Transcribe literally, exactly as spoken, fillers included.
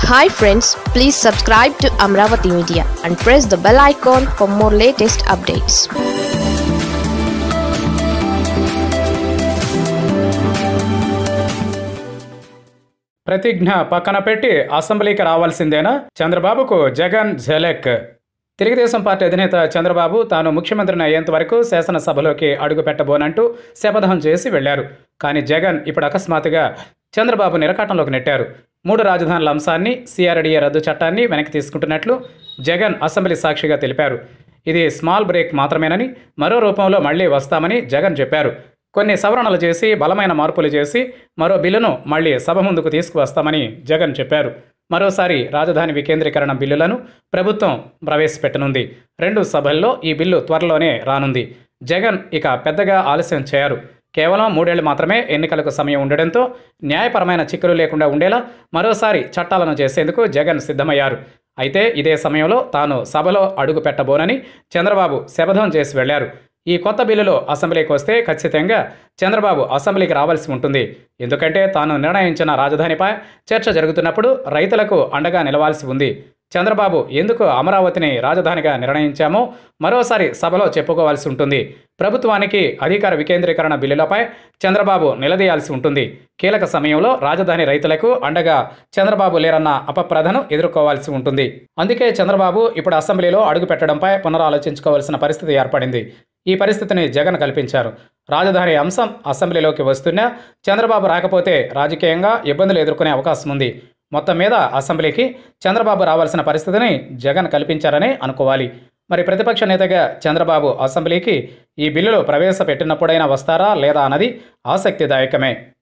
Hi friends, please subscribe to Amravati Media and press the bell icon for more latest updates. ప్రతిజ్ఞ పక్కన పెట్టి అసెంబ్లీకి రావాల్సిందేనా? చంద్రబాబుకు జగన్ ఝలక్. Telugu Desam party అధినేత చంద్రబాబు తాను ముఖ్యమంత్రిని అయ్యేంత వరకు శాసనసభలోకి అడుగు పెట్టబోనంటూ శపథం చేసి వెళ్లారు. కానీ జగన్ ఇప్పుడు అకస్మాత్తుగా చంద్రబాబు నిరకాటంలోకి నెట్టారు. మూడు రాజధానుల అంశాన్ని, సిఆర్డీఏ రద్దు చట్టాన్ని వెనక్కి తీసుకుంటున్నట్లు జగన్ అసెంబ్లీ సాక్షిగా తెలిపారు. ఇది స్మాల్ బ్రేక్ మాత్రమేనని, మరో రూపంలో మళ్లీ వస్తామని జగన్ చెప్పారు. కొన్ని సవరణలు చేసి, బలమైన మార్పులు చేసి మరో బిల్లును మళ్లీ సభ ముందుకు తీసుకువస్తామని జగన్ చెప్పారు. మరోసారి రాజధాని వికేంద్రీకరణ బిల్లులను ప్రభుత్వం ప్రవేశపెట్టనుంది. రెండు సభల్లో ఈ బిల్లు త్వరలోనే రానుంది. జగన్ ఇక పెద్దగా ఆలస్యం చేయరు. కేవలం మూడేళ్లు మాత్రమే ఎన్నికలకు సమయం ఉండడంతో న్యాయపరమైన చిక్కులు లేకుండా ఉండేలా మరోసారి చట్టాలను చేసేందుకు జగన్ సిద్ధమయ్యారు. అయితే ఇదే సమయంలో తాను సభలో అడుగు పెట్టబోనని చంద్రబాబు శపథం చేసి వెళ్లారు. ఈ కొత్త బిల్లులో అసెంబ్లీకి వస్తే ఖచ్చితంగా చంద్రబాబు అసెంబ్లీకి రావాల్సి ఉంటుంది. ఎందుకంటే తాను నిర్ణయించిన రాజధానిపై చర్చ జరుగుతున్నప్పుడు రైతులకు అండగా నిలవాల్సి ఉంది. చంద్రబాబు ఎందుకు అమరావతిని రాజధానిగా నిర్ణయించామో మరోసారి సభలో చెప్పుకోవాల్సి ఉంటుంది. ప్రభుత్వానికి అధికార వికేంద్రీకరణ బిల్లులపై చంద్రబాబు నిలదీయాల్సి ఉంటుంది. కీలక సమయంలో రాజధాని రైతులకు అండగా చంద్రబాబు లేరన్న అపప్రదను ఎదుర్కోవాల్సి ఉంటుంది. అందుకే చంద్రబాబు ఇప్పుడు అసెంబ్లీలో అడుగు పెట్టడంపై పునరాలోచించుకోవాల్సిన పరిస్థితి ఏర్పడింది. ఈ పరిస్థితిని జగన్ కల్పించారు. రాజధాని అంశం అసెంబ్లీలోకి వస్తున్నా చంద్రబాబు రాకపోతే రాజకీయంగా ఇబ్బందులు ఎదుర్కొనే అవకాశం ఉంది. మొత్తం మీద అసెంబ్లీకి చంద్రబాబు రావాల్సిన పరిస్థితిని జగన్ కల్పించారనే అనుకోవాలి. మరి ప్రతిపక్ష నేతగా చంద్రబాబు అసెంబ్లీకి ఈ బిల్లులు ప్రవేశపెట్టినప్పుడైనా వస్తారా లేదా అన్నది ఆసక్తిదాయకమే.